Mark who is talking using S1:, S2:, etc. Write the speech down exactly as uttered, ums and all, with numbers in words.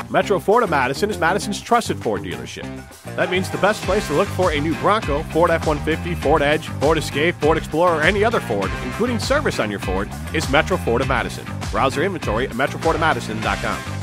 S1: Metro Ford of Madison is Madison's trusted Ford dealership. That means the best place to look for a new Bronco, Ford F one fifty, Ford Edge, Ford Escape, Ford Explorer, or any other Ford, including service on your Ford, is Metro Ford of Madison. Browse their inventory at metro ford of madison dot com.